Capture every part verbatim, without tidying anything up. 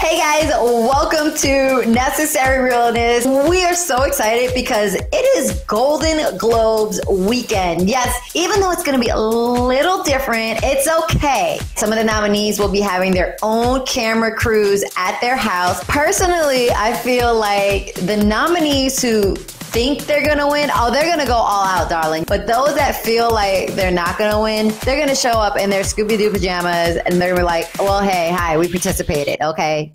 Hey guys, welcome to Necessary Realness. We are so excited because it is Golden Globes weekend. Yes, even though it's going to be a little different, it's okay. Some of the nominees will be having their own camera crews at their house. Personally, I feel like the nominees who think they're gonna win, oh, they're gonna go all out, darling. But those that feel like they're not gonna win, they're gonna show up in their Scooby-Doo pajamas and they're gonna be like, well, hey, hi, we participated, okay?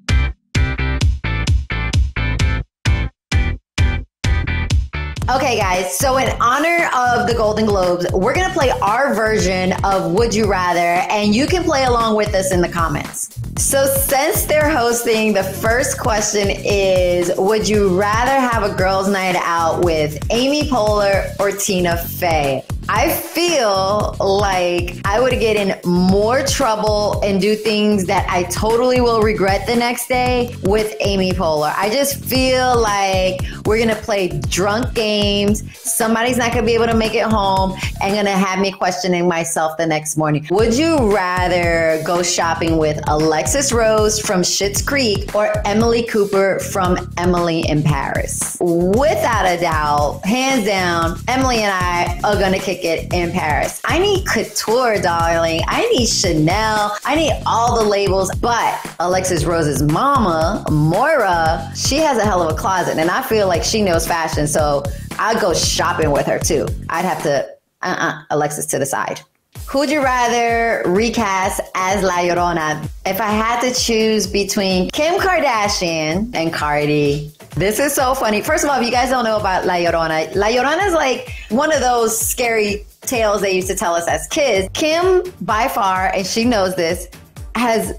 Okay, guys, so in honor of the Golden Globes, we're going to play our version of Would You Rather, and you can play along with us in the comments. So since they're hosting, the first question is, would you rather have a girls' night out with Amy Poehler or Tina Fey? I feel like I would get in more trouble and do things that I totally will regret the next day with Amy Poehler. I just feel like we're going to play drunk games. Somebody's not going to be able to make it home and going to have me questioning myself the next morning. Would you rather go shopping with Alexis Rose from Schitt's Creek or Emily Cooper from Emily in Paris? Without a doubt, hands down, Emily and I are going to kick it in Paris. I need couture, darling. I need Chanel. I need all the labels. But Alexis Rose's mama, Moira, she has a hell of a closet, and I feel like she knows fashion, so I'd go shopping with her too. I'd have to, uh-uh, Alexis to the side. Who'd you rather recast as La Llorona? If I had to choose between Kim Kardashian and Cardi, this is so funny. First of all, if you guys don't know about La Llorona, La Llorona is like one of those scary tales they used to tell us as kids. Kim, by far, and she knows this, has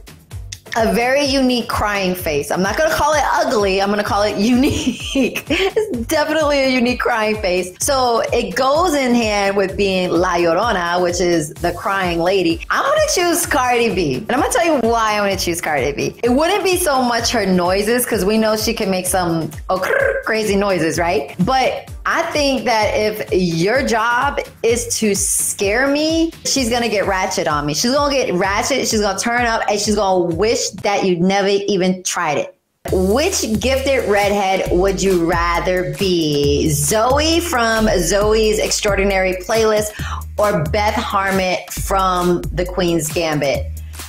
a very unique crying face. I'm not going to call it ugly. I'm going to call it unique. It's definitely a unique crying face. So it goes in hand with being La Llorona, which is the crying lady. I'm going to choose Cardi B. And I'm going to tell you why I'm going to choose Cardi B. It wouldn't be so much her noises, because we know she can make some oh, crazy noises, right? But I think that if your job is to scare me, she's going to get ratchet on me. She's going to get ratchet. She's going to turn up and she's going to wish that you never even tried it. Which gifted redhead would you rather be? Zoe from Zoe's Extraordinary Playlist or Beth Harmon from The Queen's Gambit?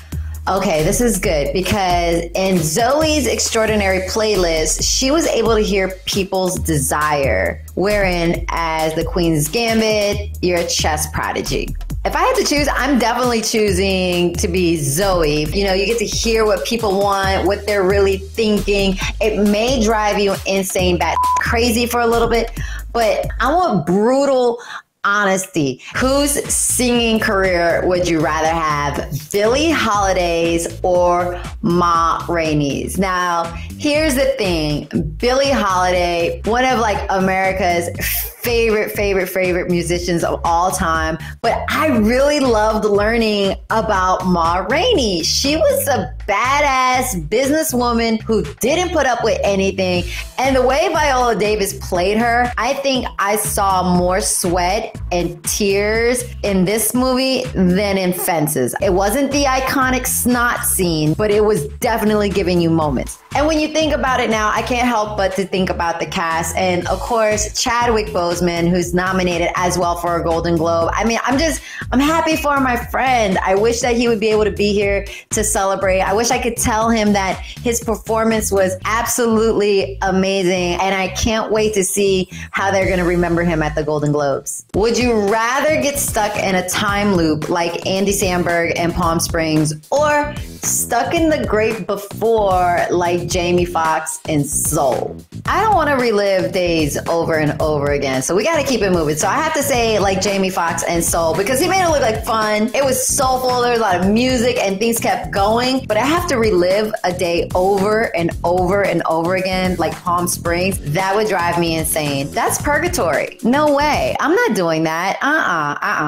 Okay, this is good because in Zoe's Extraordinary Playlist, she was able to hear people's desire, wherein as the Queen's Gambit, you're a chess prodigy. If I had to choose, I'm definitely choosing to be Zoe. You know, you get to hear what people want, what they're really thinking. It may drive you insane, bat crazy for a little bit, but I want brutal honesty. Whose singing career would you rather have? Billie Holiday's or Ma Rainey's? Now, here's the thing. Billie Holiday, one of like America's favorite, favorite, favorite musicians of all time. But I really loved learning about Ma Rainey. She was a badass businesswoman who didn't put up with anything. And the way Viola Davis played her, I think I saw more sweat and tears in this movie than in Fences. It wasn't the iconic snot scene, but it was definitely giving you moments. And when you think about it now, I can't help but to think about the cast. And of course, Chadwick Boseman, who's nominated as well for a Golden Globe. I mean, I'm just, I'm happy for my friend. I wish that he would be able to be here to celebrate. I wish I could tell him that his performance was absolutely amazing. And I can't wait to see how they're going to remember him at the Golden Globes. Would you rather get stuck in a time loop like Andy Samberg in Palm Springs, or stuck in the great before like Jamie Foxx in Soul? I don't want to relive days over and over again, so we got to keep it moving. So I have to say like Jamie Foxx in Soul, because he made it look like fun. It was soulful. There was a lot of music and things kept going, but I have to relive a day over and over and over again like Palm Springs. That would drive me insane. That's purgatory. No way. I'm not doing that. Uh-uh, uh-uh.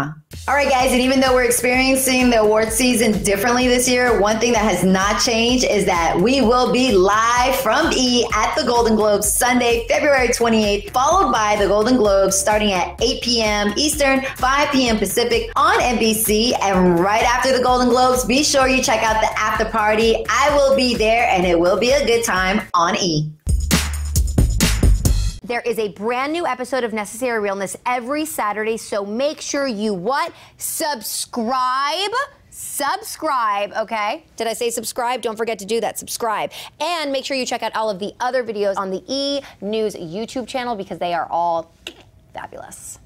All right, guys, and even though we're experiencing the award season differently this year, one thing that has not changed is that we will be live from E at the Golden Globes Sunday, February twenty-eighth, followed by the Golden Globes starting at eight p.m. Eastern, five p.m. Pacific on N B C. And right after the Golden Globes, be sure you check out the after party. I will be there, and it will be a good time on E. There is a brand new episode of Necessary Realness every Saturday, so make sure you what? Subscribe. Subscribe, okay? Did I say subscribe? Don't forget to do that. Subscribe. And make sure you check out all of the other videos on the E! News YouTube channel because they are all fabulous.